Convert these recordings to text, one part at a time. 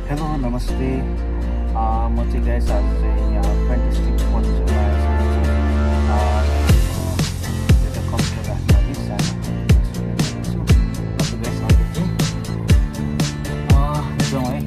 Hello नमस्ते म चाहिँ गाइस आज चाहिँ यहाँ फ्यान्टास्टिक फर्निचरमा आएको छु कम्प्युटर राख्नु लागि सानो जाउँ है।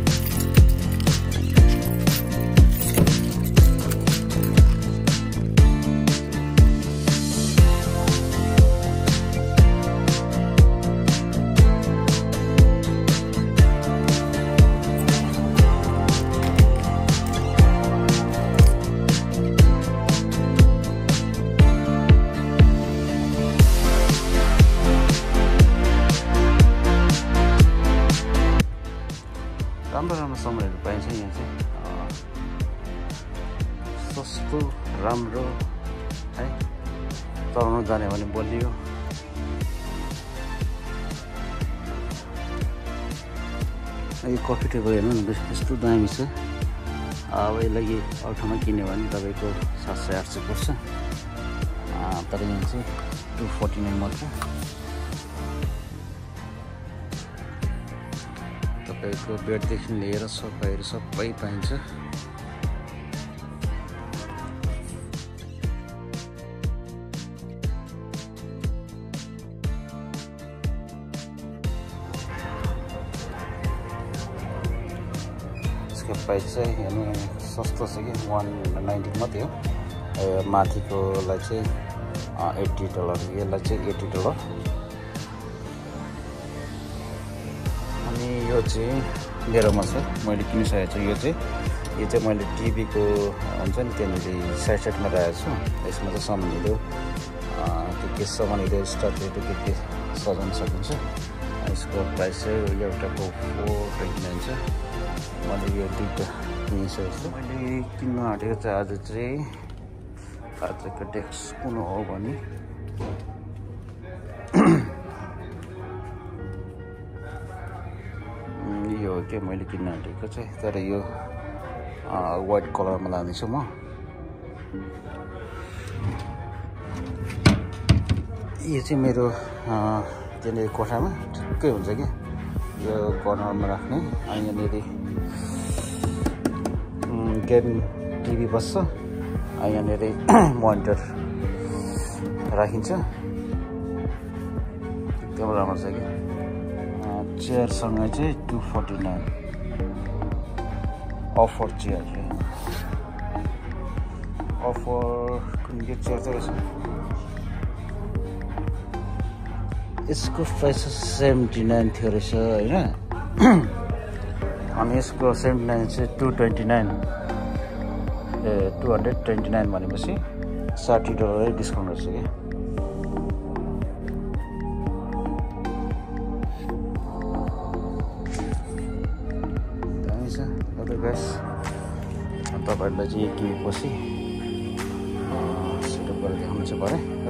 राम्रो सामानहरू पाइन्छ यहाँ चाहिँ सस्तो राम्रो है। चलाउनु जाने भने बलियो। यो कफी टेबल हेर्नु न यस्तो दामी छ। अब यसलाई अरू ठाउँमा किन्यो भने तपाईँको 700-800 पर्छ। तर यहाँ चाहिँ 249 मात्र। तपाईँको बेडदेखि लिएर सोफाहरू सबै पाइन्छ। यसको प्राइस चाहिँ हेर्नु सस्तो छ कि $190 मात्रै हो। माथिकोलाई चाहिँ $80, यसलाई चाहिँ $80। यो चाहिँ मेरोमा छ, मैले किनिसकेको छु। यो चाहिँ मैले टिभीको हुन्छ नि त्यहाँनिर साइडमा राखेको छु। यसमा चाहिँ सामानहरू के सामानहरू स्टार्टहरू के सजाउन सकिन्छ। यसको प्राइस चाहिँ एउटाको $429 छ। मैले यो दुईवटा किनिसकेको छु। मैले किन्नु आँटेको चाहिँ आजको डेस्क कुन हो भने यो हो के मैले किन्न आँटेको चाहिँ। तर यो वाइट कलरमा लानेछु म। यो चाहिँ मेरो त्यहाँनिर कोठामा ठिक्कै हुन्छ कि यो कर्नरमा राख्ने। अनि यहाँनिर गेमिङ टिभी बस्छ। अनि यहाँनिर मोनिटर राखिन्छ। एकदम राम्रो छ कि। चेयरसँग चाहिँ $249 अफर चेयर अफर कुन के चेयर चाहिँ रहेछ। यसको प्राइस 79 थियो रहेछ होइन। अनि यसको 79 चाहिँ $229 भनेपछि $60 डिस्काउन्ट रहेछ कि। तपाईँहरूलाई चाहिँ किनेपछि सेटअप गरेर देखाउनु चाहिँ पऱ्यो है।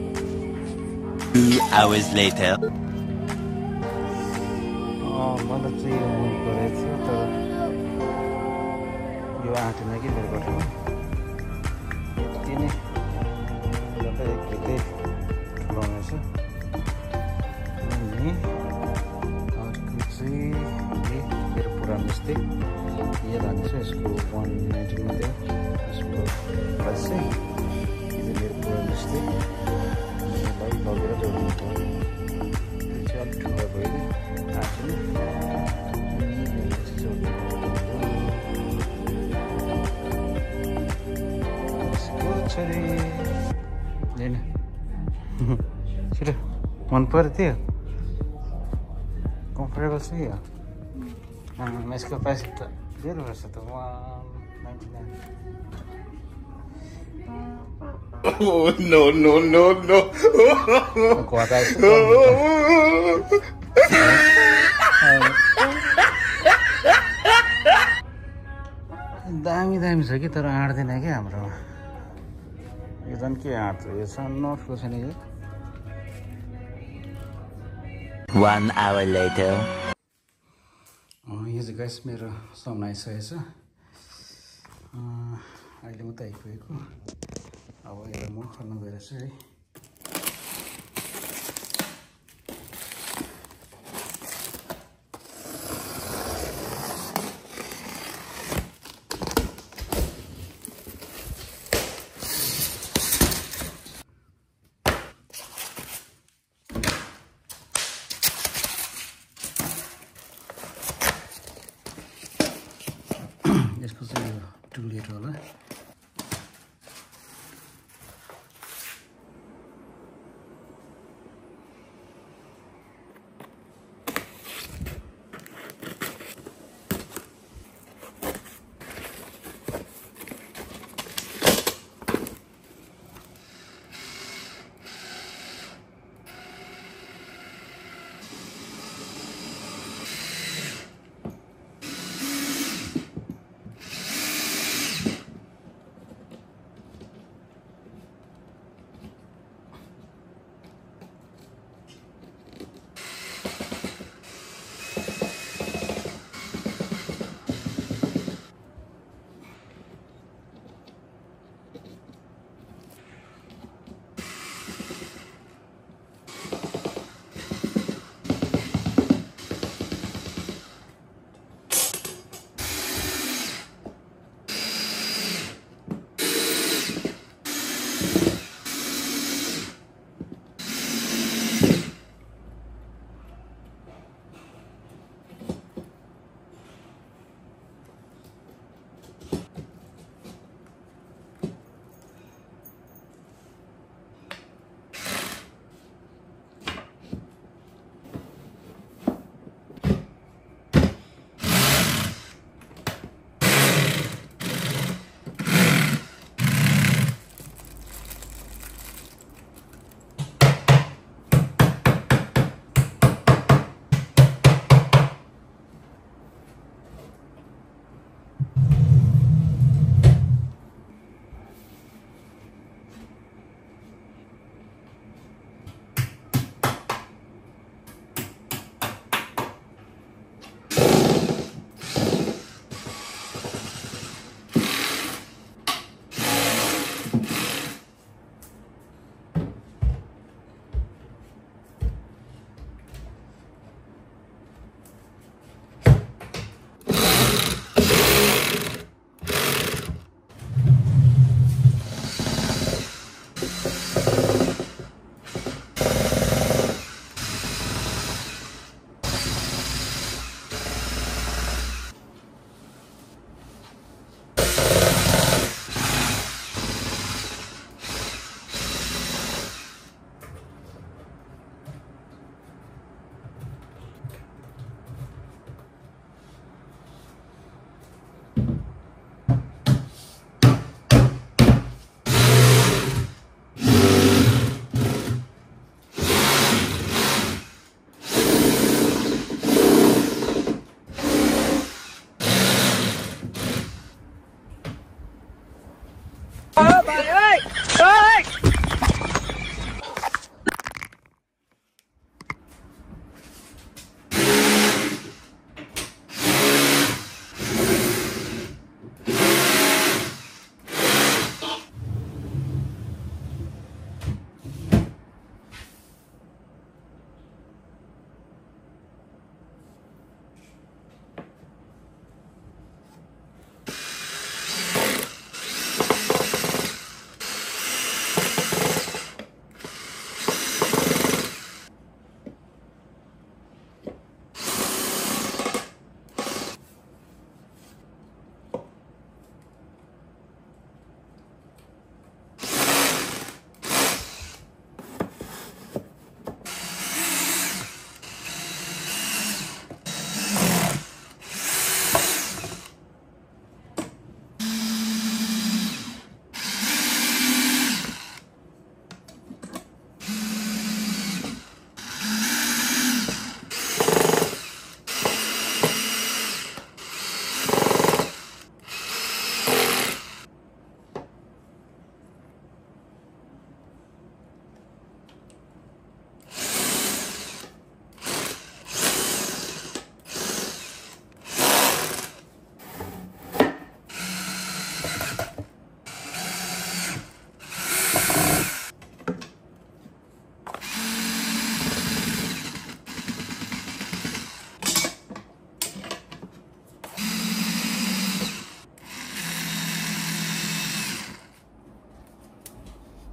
2 hours later मलाई चाहिँ यो मन परेको थियो तर यो आँटेन कि मेरो कोठामा। यति नै एकदमै ठुलो रहेछ। अनि अर्को चाहिँ मेरो पुरानो जस्तै यो लानेछु। यसको $190 मात्रै हो। यसको प्राइस चाहिँ यो मेरो पुरानो जस्तै यसलाई लगेर जोड्नु पर्यो। यो चाहिँ अलिक ठुलो भयो आँटेन। होइन छिटो मन पऱ्यो त्यो कम्फर्टेबल छ यो। यसको प्राइस त धेरै रहेछ त $199। दामी छ कि तर आँट्दैन क्या हाम्रोमा। यो झन् के आँट्छ यो सानो ठुलो छैन यो। 1 hour later यो चाहिँ गाइस मेरो सामान आइसकेको छ। अहिले मात्रै आइपुगेको। अब यसलाई म खोल्न गइरहेछु है।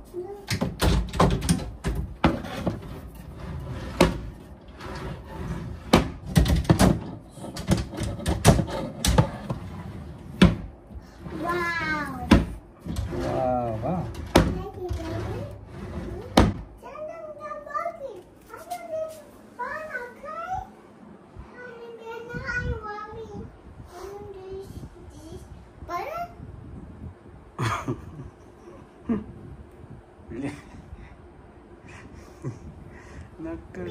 Really? Not good.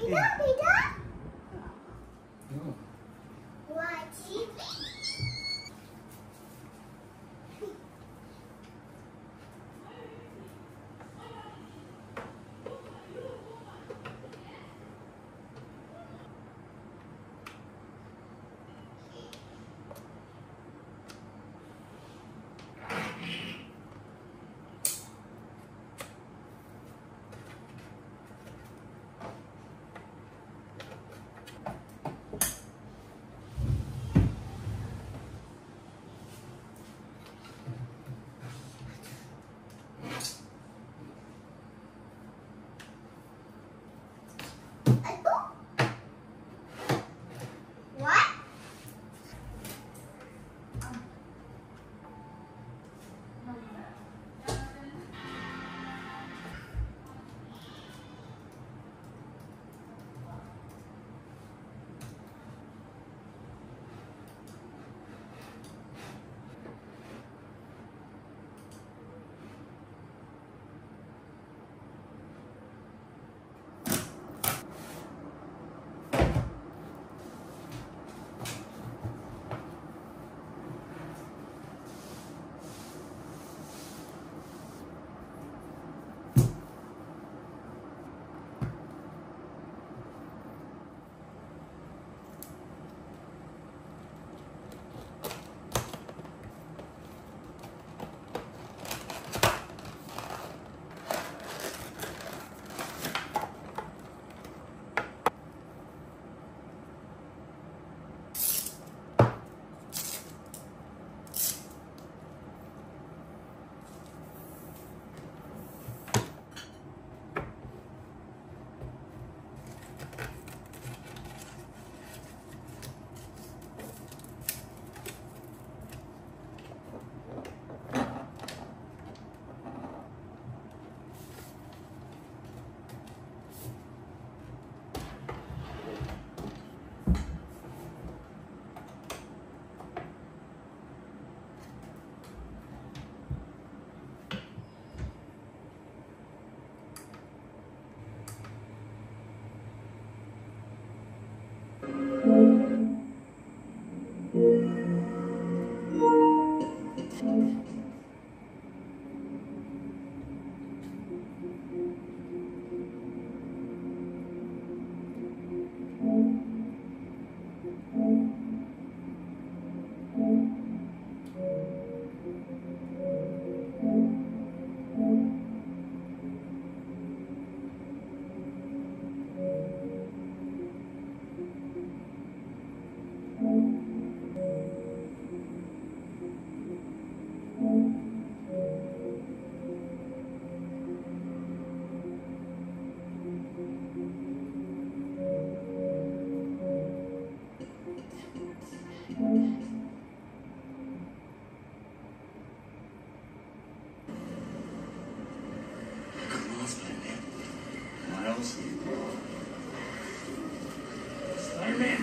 Spider-Man!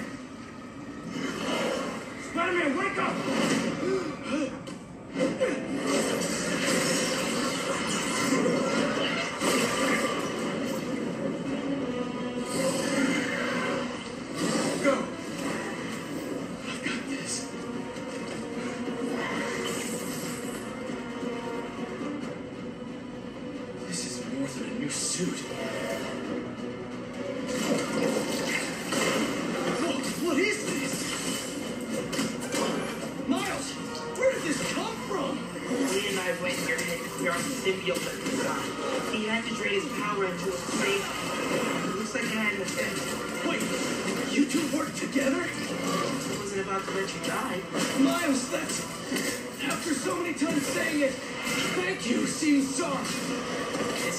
Spider-Man, wake up! Go! I've got this. This is more than a new suit. What is this? Miles, where did this come from? Lee and I went here to clear out the symbiote at the time. He had to drain his power into a space. It looks like a hand in the fence. Wait, you two work together? I wasn't about to let you die. Miles, that's... After so many times saying it, thank you seems soft. It's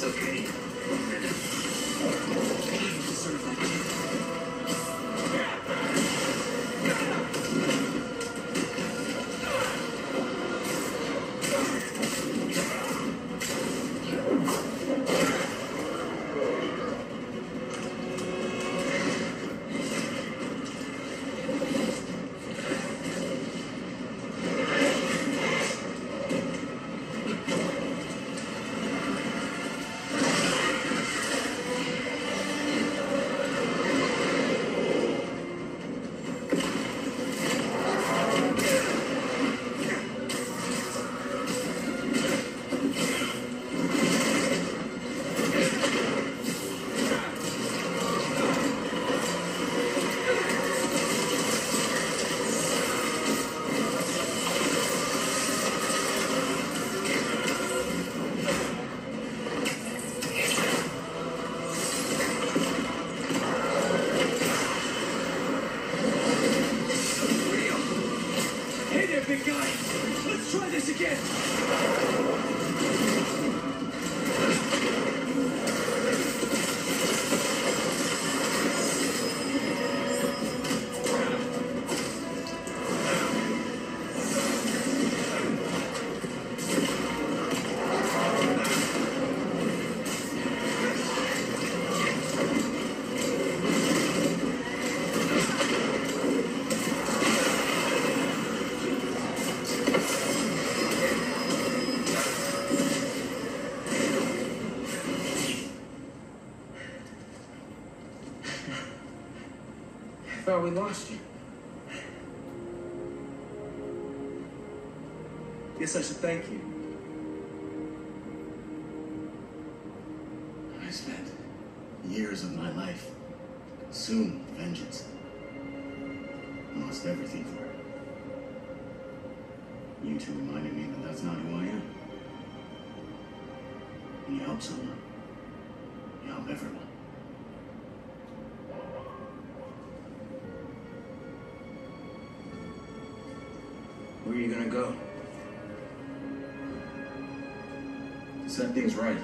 thought we lost you. Guess I should thank you. I spent years of my life consumed with vengeance. I lost everything for it. You two reminded me that that's not who I am. When you help someone, you help everyone. Where are you gonna go? To set things right.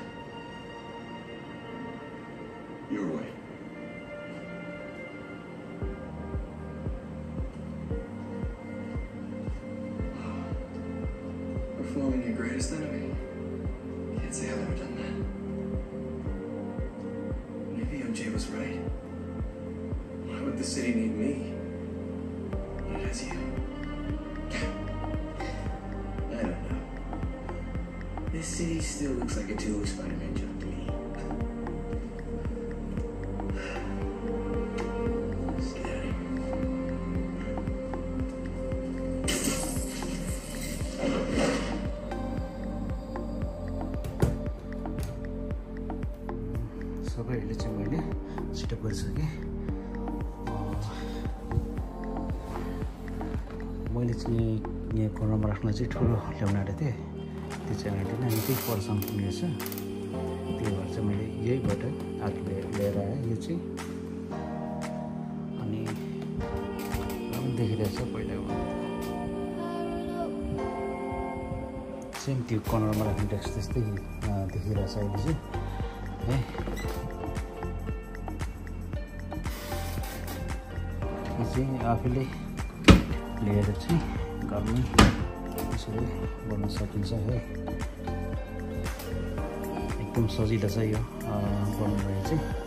Your way. Performing your greatest enemy? Can't say I've ever done that. Maybe MJ was right. Why would the city need me? It has you. I don't know. This city still looks like a two Spider-Man job to me. Let's get out of here. सबैहरूले चाहिँ मैले छिटो गरिसकेँ मैले चाहिँ यहाँ कोर्नरमा राख्न चाहिँ ठुलो ल्याउन आँटेको थिएँ त्यो चाहिँ आँटेन निकै परसम्म पुग्ने रहेछ त्यही भएर चाहिँ मैले यहीबाट आफूले लिएर आएँ यो चाहिँ अनि देखिरहेछ पहिला सेम त्यो कर्नरमा राख्ने डेस्क त्यस्तै देखिरहेछ अहिले चाहिँ है यो चाहिँ आफूले लिएर चाहिँ घरमै यसरी गर्न सकिन्छ है एकदम सजिलो छ यो बनाउनु चाहिँ